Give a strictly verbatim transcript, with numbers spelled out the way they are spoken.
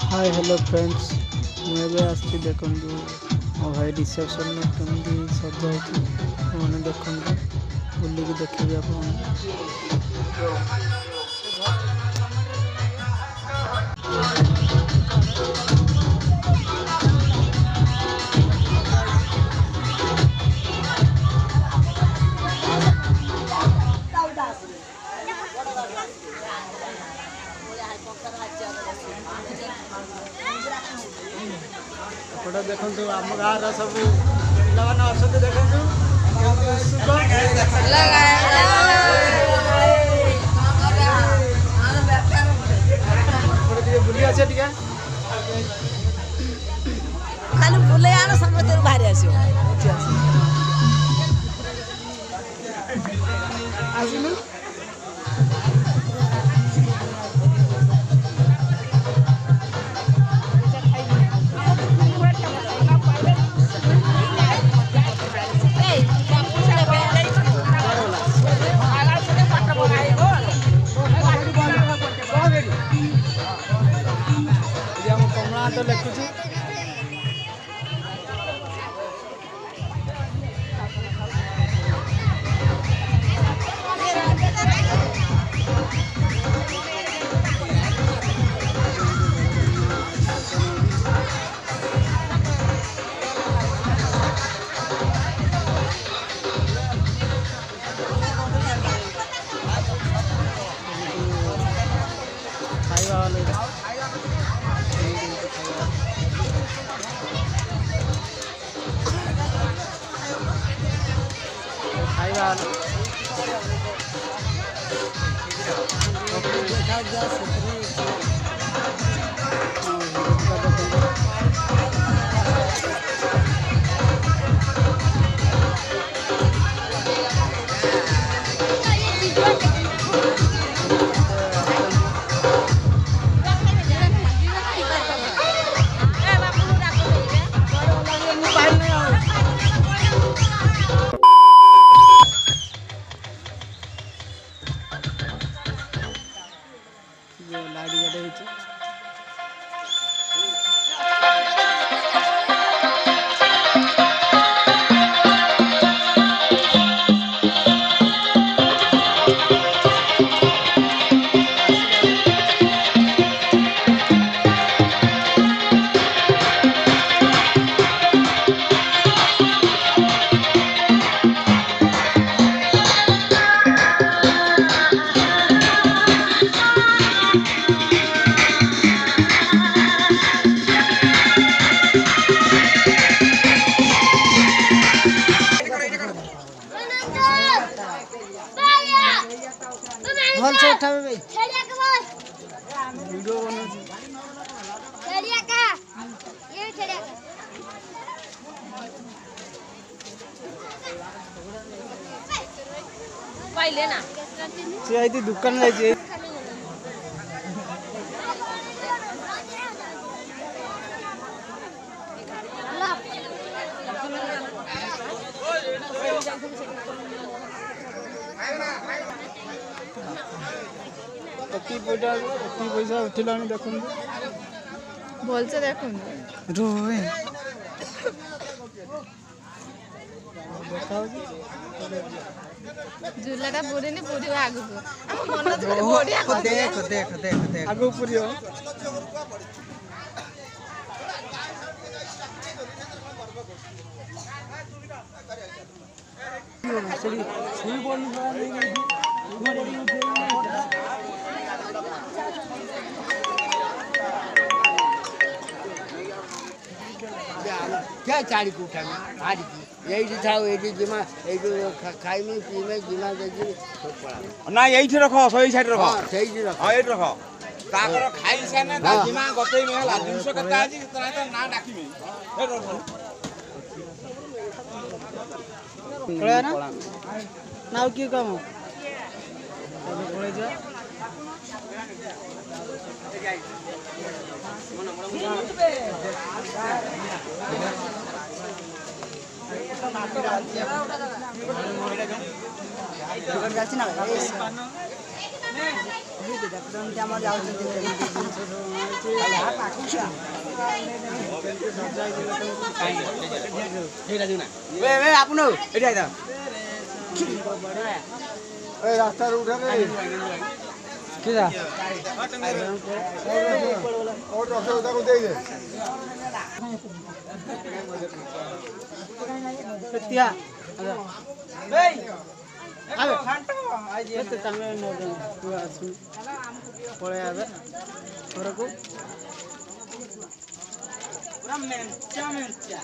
hi hello friends मुझे आसती देखूँ मो भाई रिसेप्शन में कमी सजा मैंने देखूँ बुलिक देखी आप एपटे देखु आम गाँव सब पाने अच्छा देखु बुली आसे खाली बुले आना समझ बाहर आसो आसलु कमला तो लिखुची खाଇବା वाले खाଇବା लाड़ी गड़े भल से उठावे भाई वीडियो बनाउछी छेड़िया का ये छेड़िया का पाइले ना से आइती दुकान जाई छी कति पैसा कति पैसा उठिलानी देखुन भल से देखुन रोए देखाउ झूलाटा पुरीनी पुरी आगु को मन तो बढ़िया देख देख देख देख आगु पुरियो सही सही बोल नहीं क्या चारी को उठा आज यही था यही जिमा यही खाई में पी में जिमा देखी पड़ा ना यही रखो सही साइड रखो हां सही रखो हां यही रखो ताकर खाई साने ता जिमा गतई में हला तीन सौ कता आज कितना तो ना डाकी में हे रखो पड़ा ना नाउ की काम पड़े जा दुकान जाछि ना ये देखते हम जाउ ଆପଣ ଏଠି ଆଇଥା ଏ ରାସ୍ତାରୁ ଉଠା କିରା ଓ ଡକ୍ଟର ତାକୁ ଦେଇ ଦେ କେତିଆ ଏଇ ଆବେ କେତେ ତମେ ନ ତୁ ଆସୁ ପଳେଇ ଆବେ ଘରକୁ ପୁରା ମେଞ୍ଚା ମେଞ୍ଚା